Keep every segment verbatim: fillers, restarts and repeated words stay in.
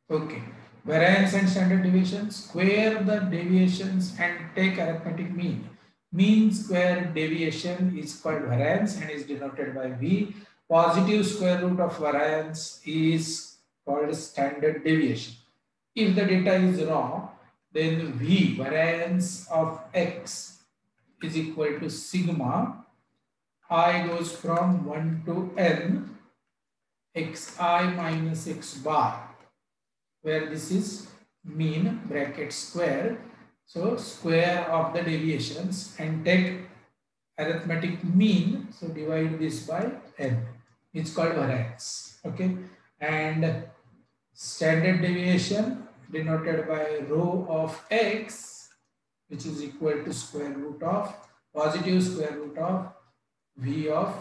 Okay. Variance and standard deviation. Square the deviations and take arithmetic mean. Mean square deviation is called variance and is denoted by V. Positive square root of variance is called standard deviation. If the data is wrong, then V, variance of X, is equal to sigma I goes from one to n xi minus x bar, where this is mean bracket square. So square of the deviations and take arithmetic mean. So divide this by n. It's called variance. Okay. And standard deviation denoted by rho of x, which is equal to square root of positive square root of v of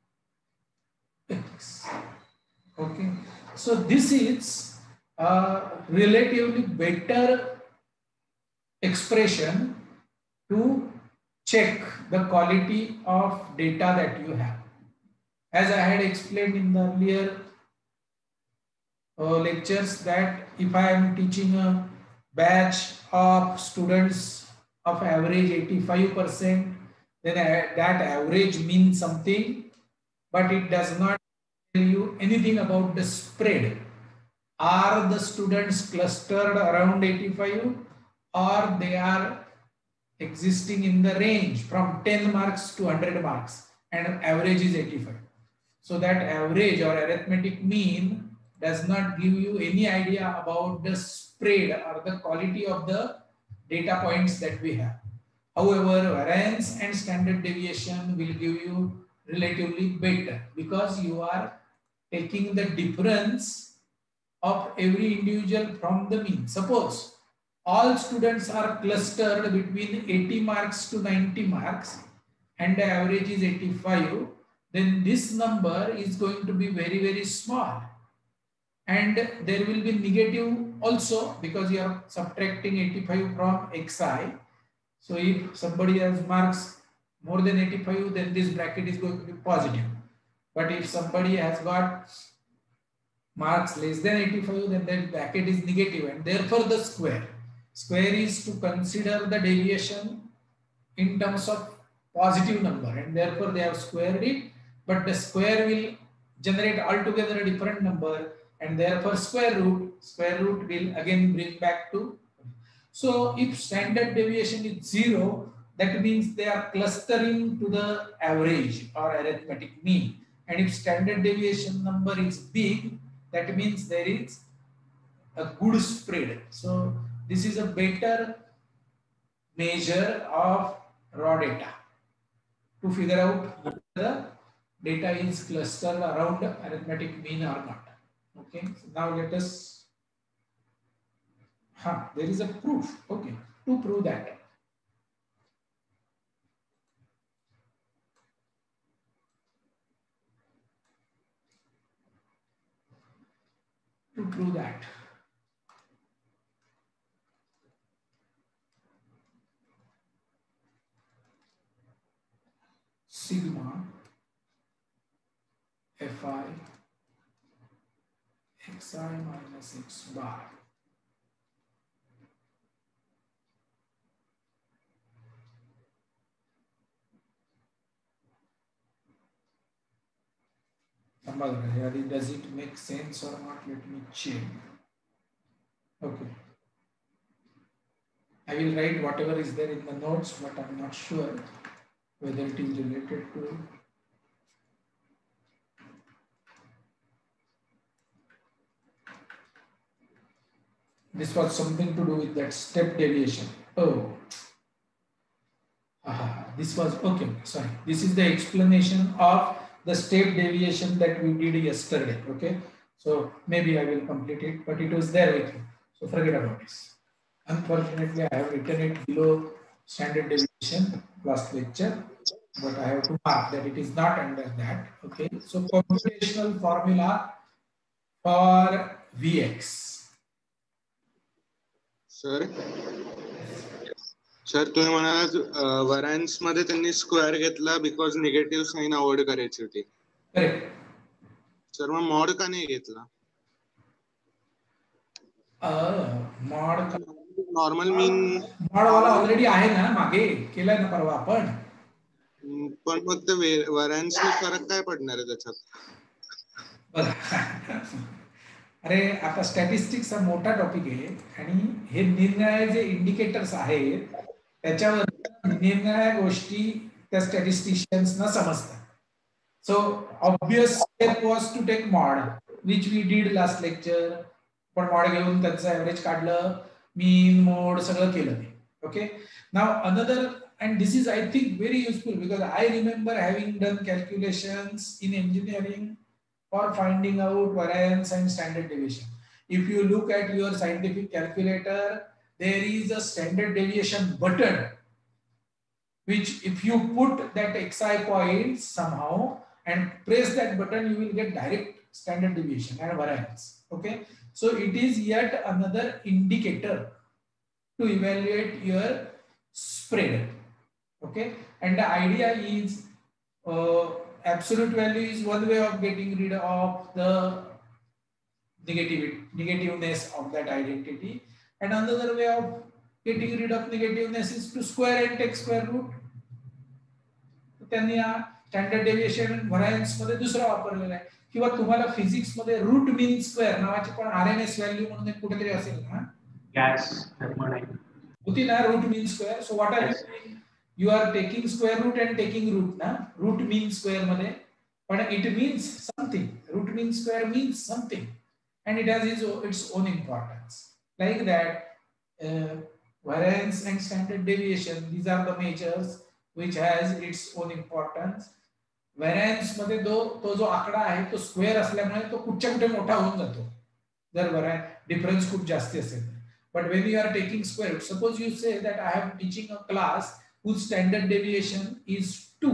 x. Okay. So this is a relatively better expression to check the quality of data that you have. As I had explained in the earlier uh, lectures, that if I am teaching a batch of students of average eighty-five percent, then that average means something, but it does not tell you anything about the spread. Are the students clustered around eighty-five, or they are existing in the range from ten marks to one hundred marks and average is eighty-five? So that average or arithmetic mean does not give you any idea about the spread or the quality of the data points that we have. However, variance and standard deviation will give you relatively better, because you are taking the difference of every individual from the mean. Suppose all students are clustered between eighty marks to ninety marks and the average is eighty-five, then this number is going to be very, very small. And there will be negative also, because you are subtracting eighty-five from xi. So if somebody has marks more than eighty-five, then this bracket is going to be positive. But if somebody has got marks less than eighty-five, then that bracket is negative, and therefore the square. Square is to consider the deviation in terms of positive number, and therefore they have squared it, but the square will generate altogether a different number, and therefore square root, square root will again bring back to. So if standard deviation is zero, that means they are clustering to the average or arithmetic mean. And if standard deviation number is big, that means there is a good spread. So this is a better measure of raw data to figure out whether the data is clustered around arithmetic mean or not. Okay, so now let us, huh, there is a proof. Okay, to prove that. To prove that. Sigma fi xi minus x bar does it make sense or not? Let me check. Okay, I will write whatever is there in the notes, but I'm not sure whether it is related to. This was something to do with that step deviation. Oh, aha, this was okay. Sorry, this is the explanation of the step deviation that we did yesterday. Okay, so maybe I will complete it, but it was there with me. So forget about this. Unfortunately, I have written it below standard deviation last lecture, but I have to mark that it is not under that. Okay, so computational formula for Vx. Sir sir तुम्ही म्हणाला वरान्स मध्ये त्यांनी square घेतला because negative sign avoid करायची होती. Correct. Sir मग mod का नाही घेतला? मॉड नॉर्मल मीन मॉड वाला ऑलरेडी आहे ना, मागे केलाय ना परवा आपण. पण मग ते व्हॅरियन्सने फरक काय पडणार आहे त्याच्यात? अरे आता स्टॅटिस्टिक्स हा मोठा टॉपिक आहे आणि हे निरनिराळे जे इंडिकेटर्स आहेत त्याच्यावर निरनिराळ्या गोष्टी त्या स्टॅटिस्टिशियन्सना समजतात. So obvious step was to take mode which we did last lecture. पण मॉड घेऊन त्याचं ॲव्हरेज काढलं, मीन मोड सगळं केलं ते. Okay, now another and this is I think very useful because I remember having done calculations in engineering for finding out variance and standard deviation. If you look at your scientific calculator, there is a standard deviation button which if you put that xi points somehow and press that button, you will get direct standard deviation and variance. Okay, so it is yet another indicator to evaluate your spread. Okay, and the idea is uh, absolute value is one way of getting rid of the negativity negativeness of that identity, and another way of getting rid of negativeness is to square and take square root. त्यांनी standard deviation variance मध्ये दुसरा वापरलेला आहे. किंवा तुम्हाला physics मध्ये root mean square नावाची पण आरएमएस व्हॅल्यू म्हणून एक कुठेतरी असेल ना, गॅस होती ना root mean square. So what are you doing, you are taking square root and taking root na, root means square मध्ये, but it means something. Root mean square means something and it has its, its own importance. Like that, uh, variance and standard deviation, these are the measures which has its own importance. Variance मध्ये दो तो जो आकडा आहे तो square असल्यामुळे तो कुठच्या कुठे मोठा होऊन जातो जर variance difference खूप जास्ती असेल. But when you are taking square root, suppose you say that I am teaching a class whose standard deviation is two.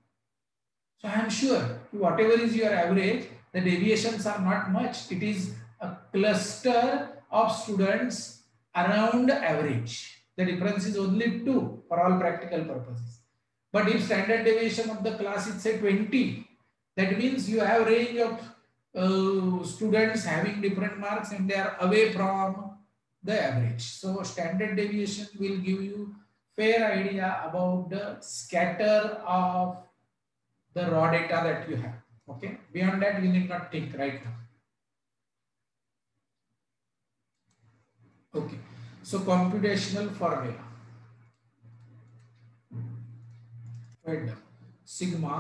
So I am sure whatever is your average, the deviations are not much. It is a cluster of students around average. The difference is only two for all practical purposes. But if standard deviation of the class is say twenty, that means you have range of uh, students having different marks and they are away from the average. So standard deviation will give you fair idea about the scatter of the raw data that you have. Okay, beyond that you need not think right now. Okay, so computational formula. Right now, sigma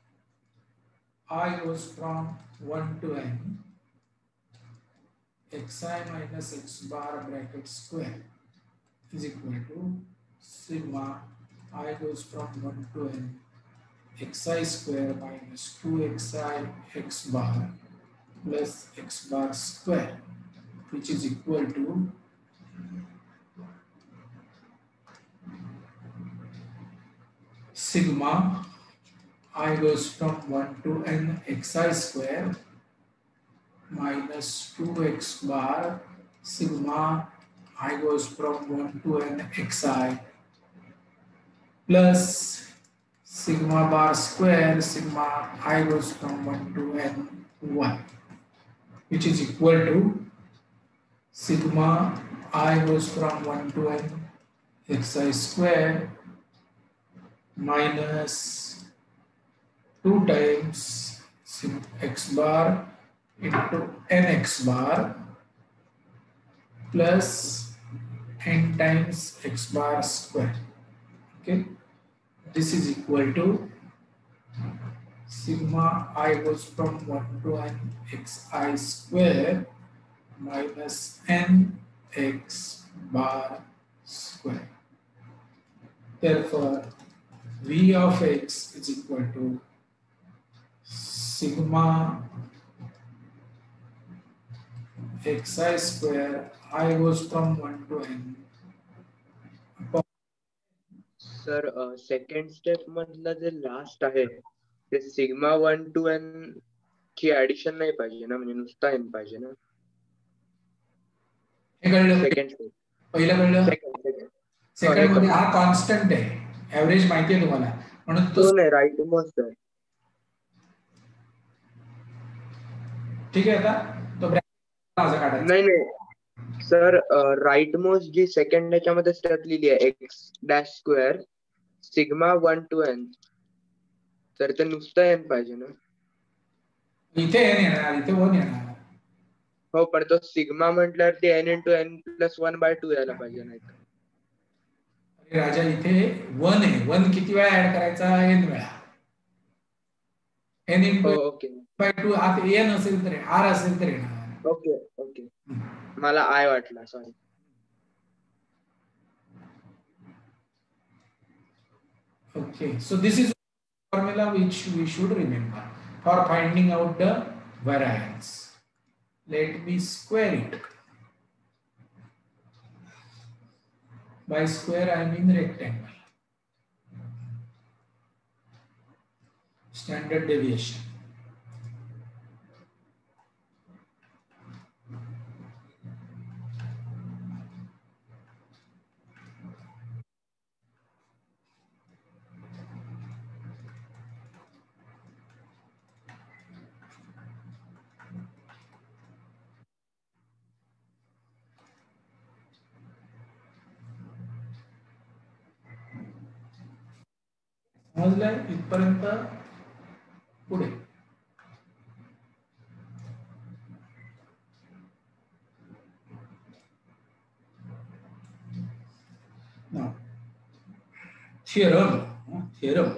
I goes from one to n xi minus x bar bracket square is equal to sigma I goes from one to n xi square minus two xi x bar plus x bar square, which is equal to sigma I goes from one to n xi square minus two x bar sigma I goes from one to n xi plus sigma bar square sigma I goes from one to n one, which is equal to sigma I goes from one to n xi square minus two times x bar into nx bar plus n times x bar square. Okay, this is equal to sigma I goes from one to n xi square minus n x bar square. Therefore, v of x is equal to sigma xi square I goes from one to n. Sir second step मधलं जे last आहे ते sigma one to n ची addition नाही पाहिजे ना, म्हणजे नुसता एन पाहिजे ना. हे कळलं? सेकंड स्टेप पहिलं कळलं? सेकंड मध्ये हा कॉन्स्टंट आहे, ऍव्हरेज माहिती आहे तुम्हाला, म्हणून तो नाही राईट मोस्ट आहे. ठीक आहे. आता तो ब्रॅकेट माझा काढायचा नाही नाही सर राईट मोस्ट जी सेकंड याच्यामध्ये स्टेप लिहिली आहे x dash square sigma one to n, तर ते नुसतं एन पाहिजे ना? इथे एन येणार, इथे वन येणार. हो, पण तो सिग्मा म्हटल्यावर ते n into n plus one by two यायला पाहिजे नाही का? अरे राजा, इथे वन आहे. वन किती वेळा ऍड करायचा? एन वेळा. एन इंटू हो, एन ओके बाय टू. आत एन असेल तर आर असेल तर येणार. ओके ओके, मला आय वाटला, sorry. Okay, so this is formula which we should remember for finding out the variance. Let me square it. By square I mean rectangle. Standard deviation. समजलं इथपर्यंत? पुढे now theorem. Theorem.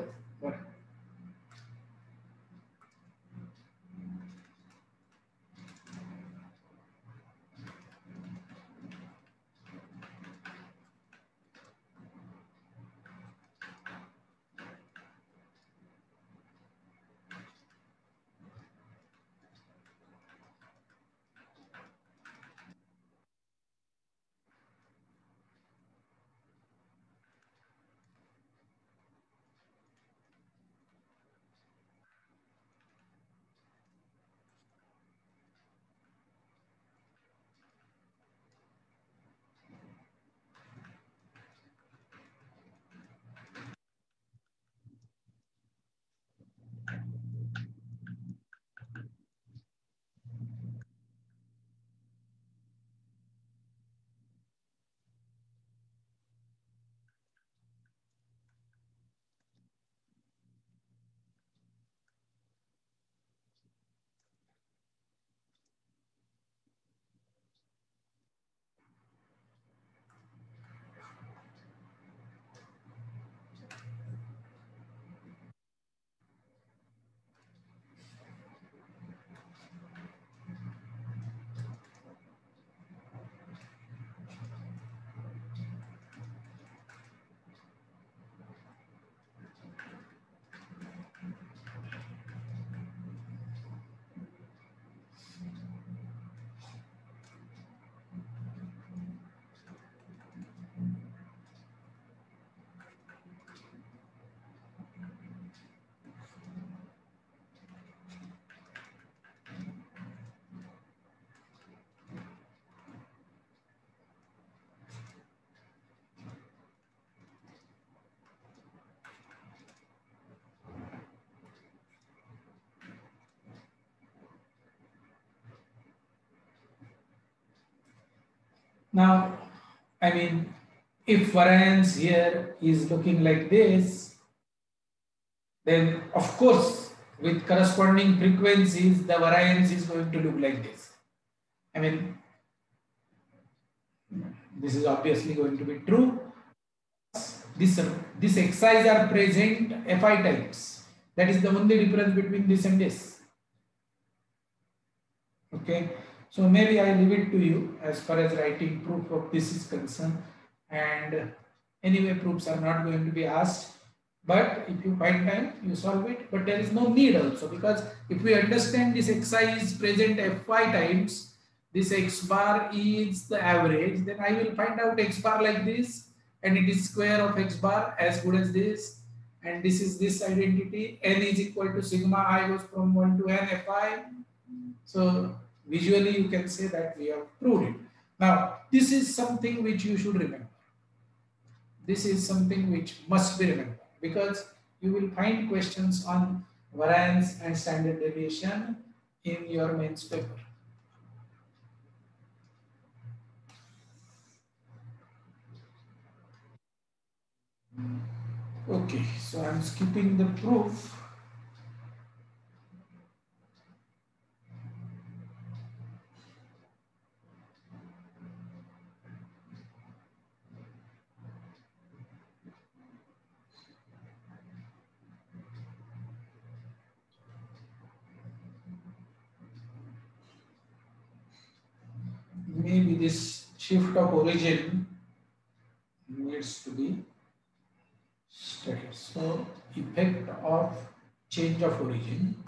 Now, I mean, if variance here is looking like this, then of course, with corresponding frequencies, the variance is going to look like this. I mean, this is obviously going to be true. This, this xi's are present fi times. That is the only difference between this and this. Okay, so maybe I leave it to you as far as writing proof of this is concerned. And anyway, proofs are not going to be asked. But if you find time, you solve it. But there is no need also, because if we understand this xi is present fi times, this x bar is the average, then I will find out x bar like this, and it is square of x bar as good as this. And this is this identity. N is equal to sigma I goes from one to n fi. So visually you can say that we have proved it. Now, this is something which you should remember. This is something which must be remembered, because you will find questions on variance and standard deviation in your mains paper. Okay, so I'm skipping the proof. Maybe this shift of origin needs to be studied. So effect of change of origin.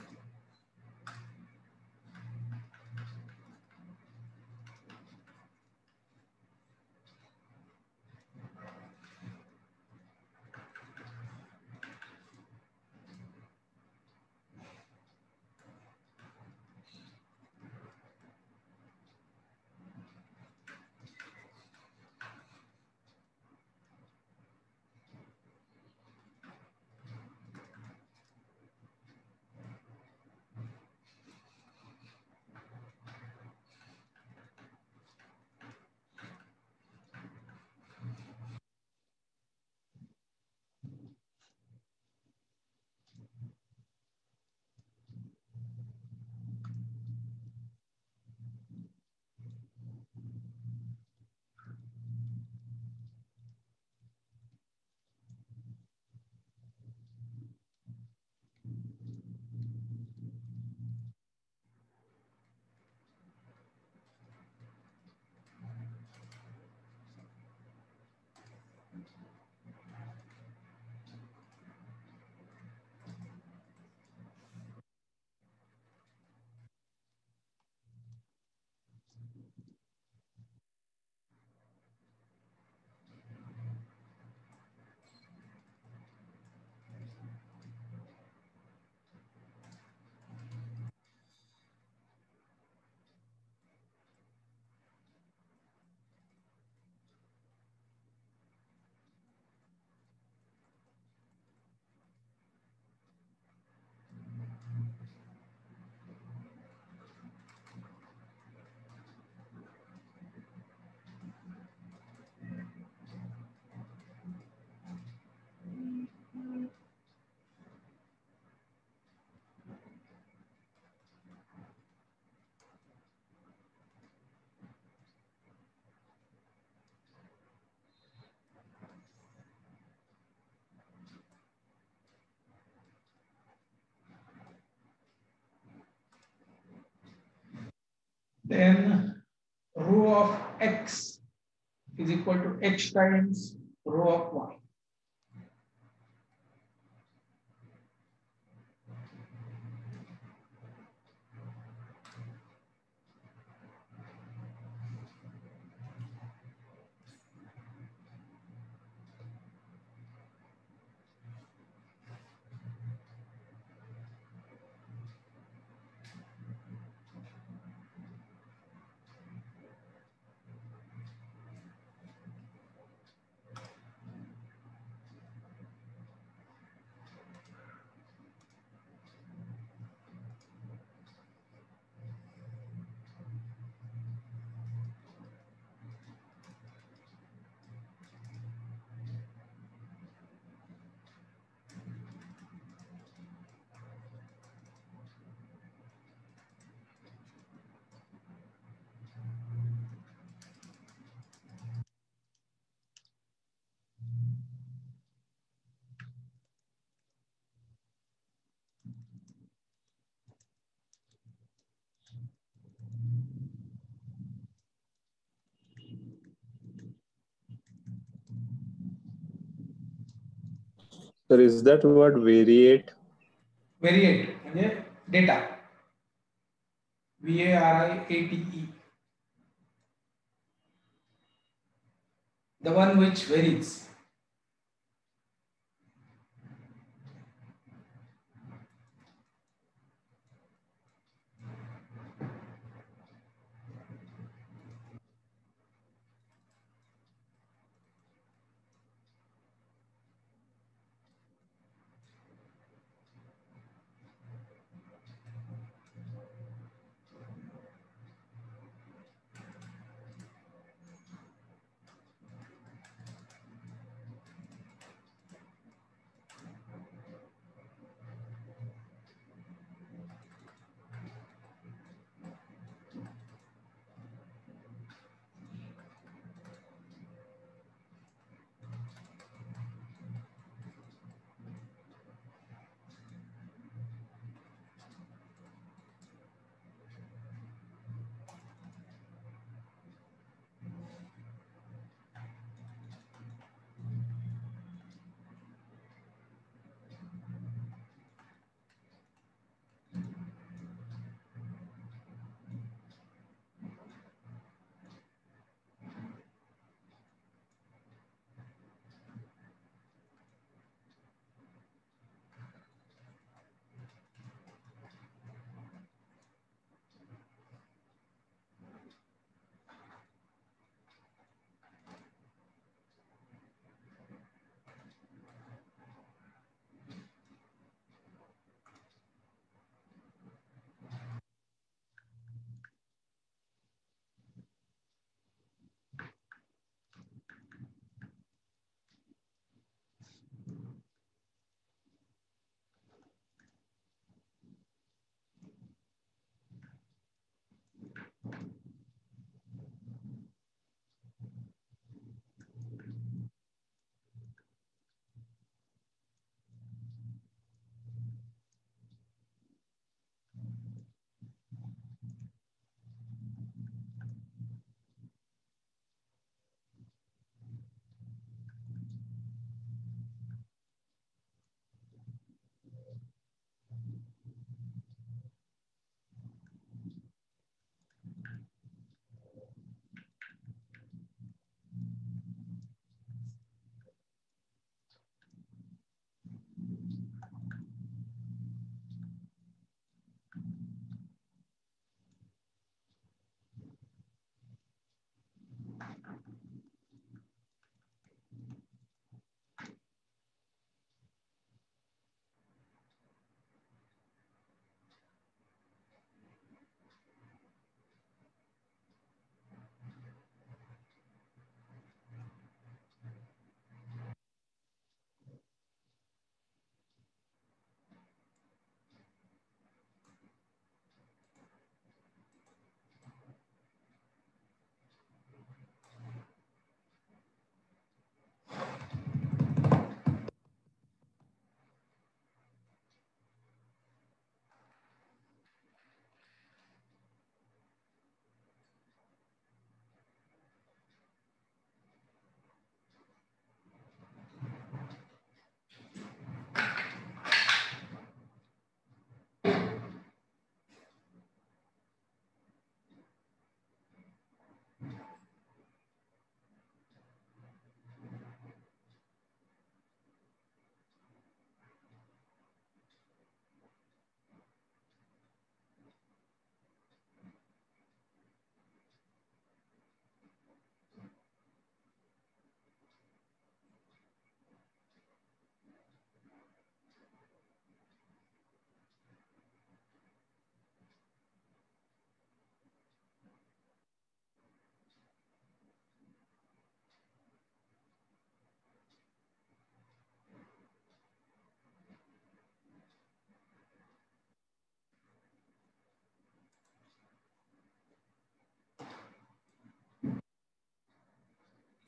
Then rho of x is equal to h times rho of y. Sir, is that what variate? Variate म्हणजे data. V A R I A T E. The one which varies.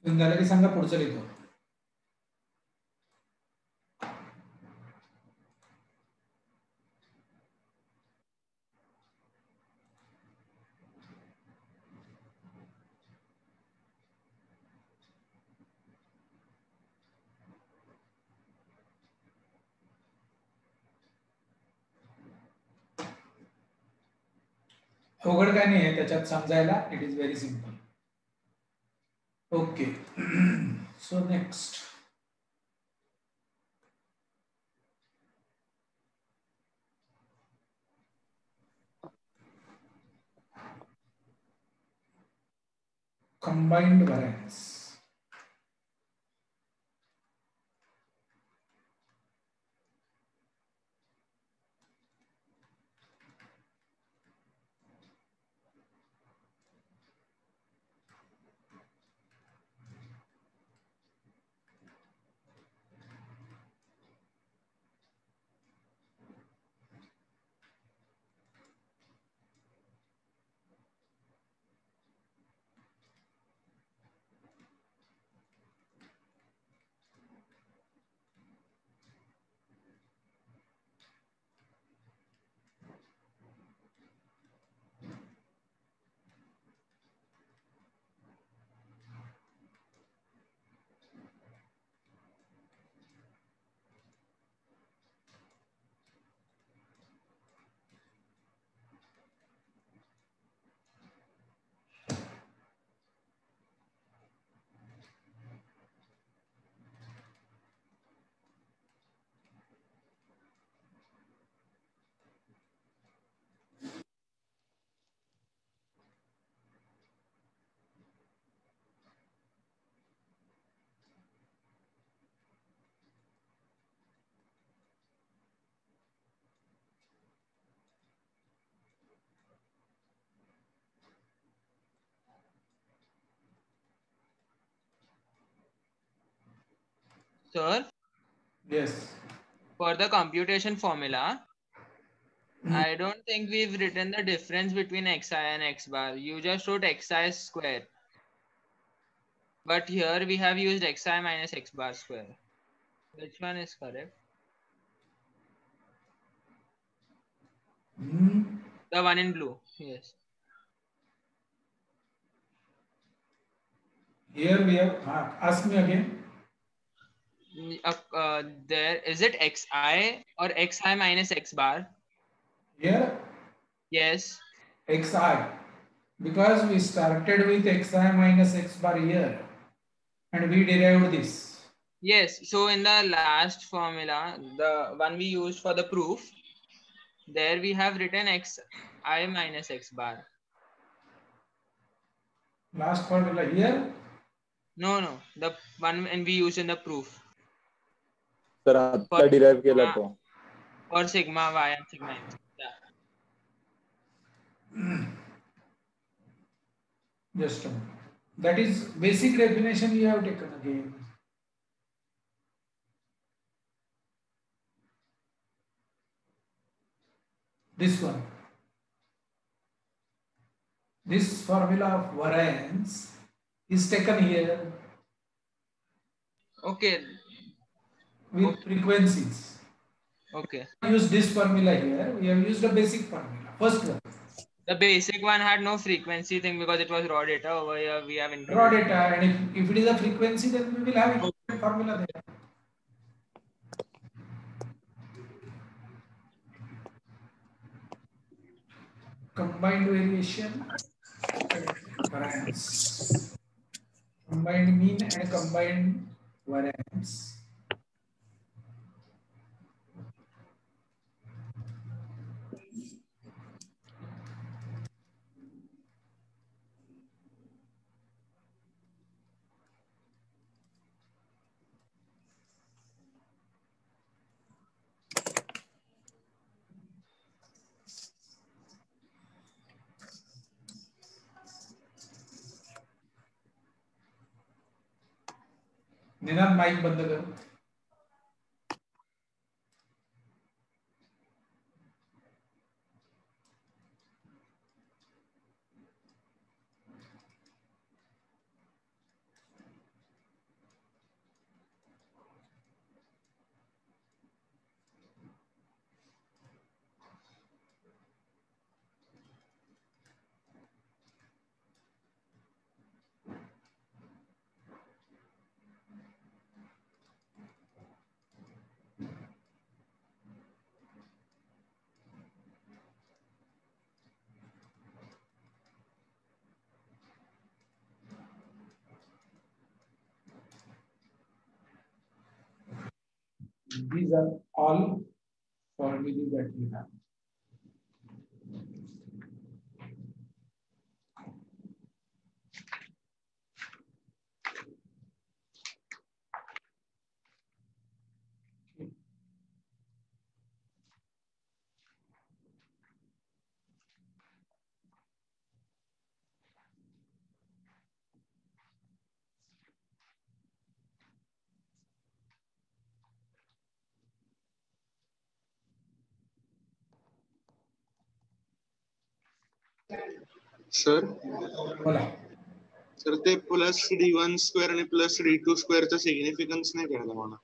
झालं की सांगा पुढचं लिहितो. अवघड काय नाही आहे त्याच्यात समजायला. It is very simple. Okay. So next combined variance. Sir, Yes. for the computation formula, I don't think we've written the difference between xi and x bar. You just wrote xi square. But here we have used xi minus x bar square. Which one is correct? Hmm. The one in blue. Yes. Here we have, uh, ask me again. Mm, Uh, uh, there is it xi or xi minus x bar? Here Yes. xi, because we started with xi minus x bar here and we derived this. Yes. So in the last formula, the one we used for the proof, there we have written xi minus x bar. Last formula here. No, no, the one and we used in the proof तर आता derive केला तो. for sigma y and sigma x. Yeah. Just a moment. That is basic definition you have taken again. This one. This formula of variance is taken here Okay. with Okay. frequencies. Okay. Use this formula here. We have used a basic formula. First one. The basic one had no frequency thing because it was raw data. Over here we have included Raw data, and if, if it is a frequency, then we will have a formula there. Combined variation, variance, combined mean and combined variance. Ninad mike बंद करो. These are all formulae that we have. Sir बोला. Sir ते plus d one square आणि plus d two स्क्वेअरचा significance नाही कळलं मला.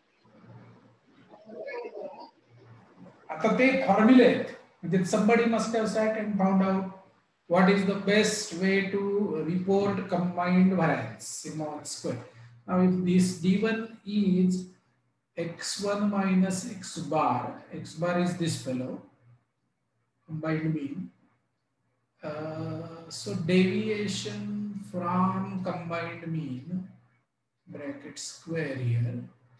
आता ते फॉर्म्युले आहेत. म्हणजे somebody must have sat and found out what is the best way to report combined variance sigma one square. Now if this d one is x one minus x bar, x bar is this fellow, combined mean. Uh, so deviation from combined mean, bracket square here,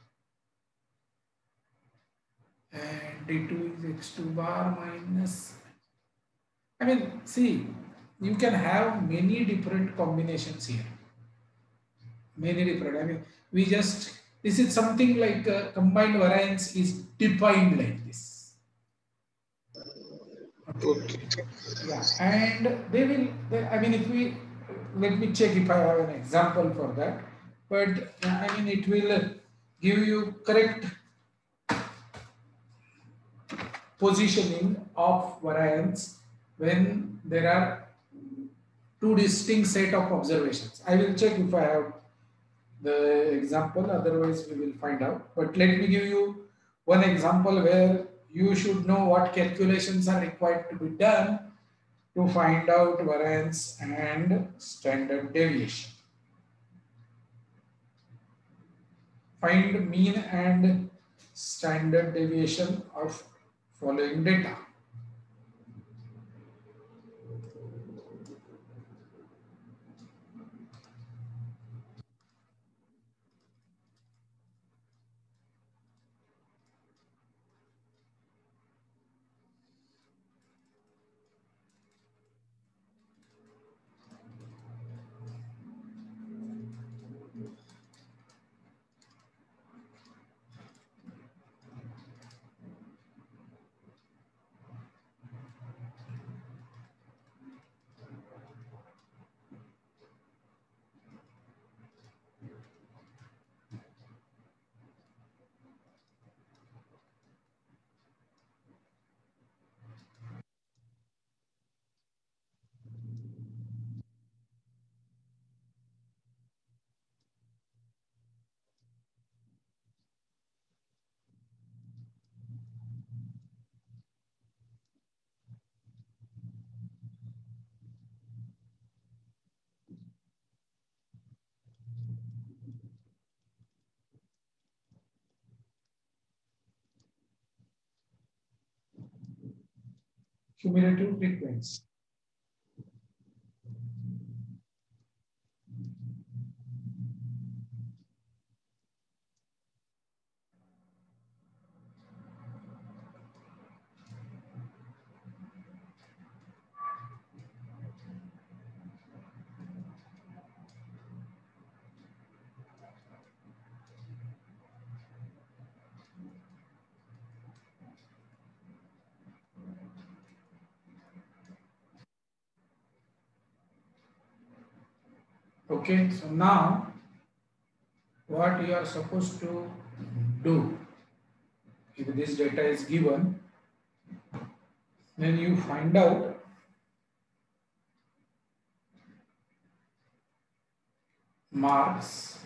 and d two is x two bar minus, I mean, see, you can have many different combinations here. Many different, I mean, we just, this is something like uh, combined variance is defined like this. Okay. Yeah, and they will, they, I mean, if we, let me check if I have an example for that, but uh, I mean, it will give you correct positioning of variance when there are two distinct set of observations. I will check if I have the example, otherwise we will find out. But let me give you one example where you should know what calculations are required to be done to find out variance and standard deviation. Find mean and standard deviation of following data. Cumulative frequency. Okay, so now what you are supposed to do, if this data is given, then you find out marks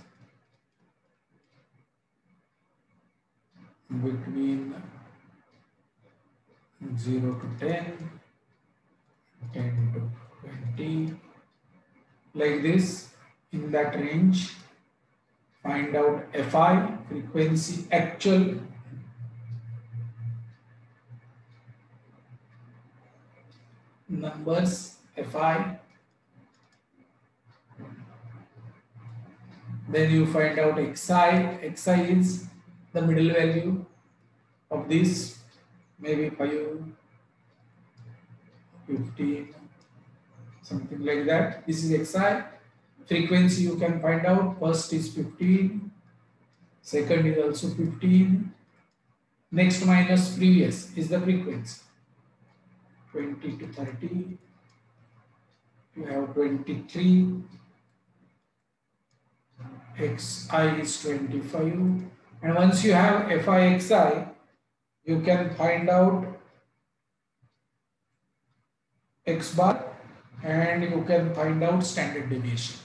between zero to ten, ten to twenty, like this. In that range, find out F I, frequency actual, numbers F I, then you find out Xi. Xi is the middle value, of this, maybe five, fifteen, something like that. This is xi. Frequency you can find out. First is fifteen, second is also fifteen. Next minus previous is the frequency. twenty to thirty. You have twenty-three. Xi is twenty-five. And once you have Fi Xi, you can find out X bar and you can find out standard deviation.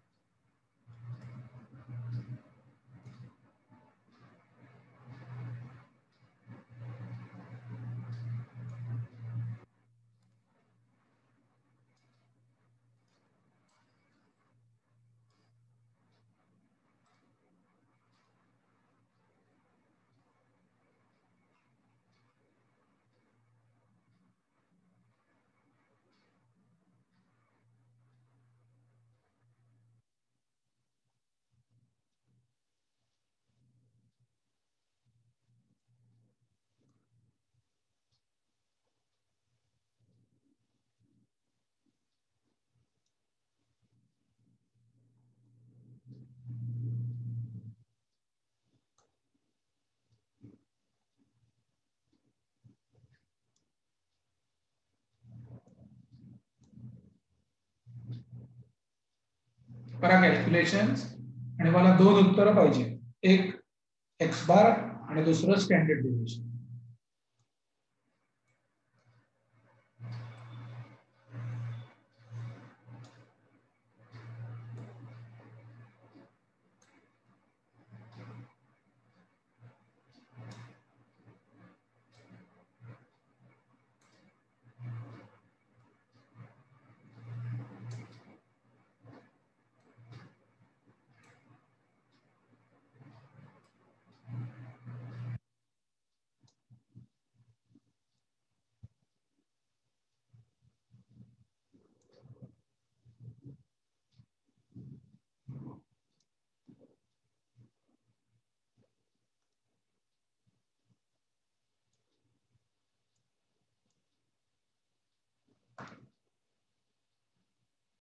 करा calculations आणि मला दोन उत्तर पाहिजे, एक x बार आणि दुसरं standard deviation.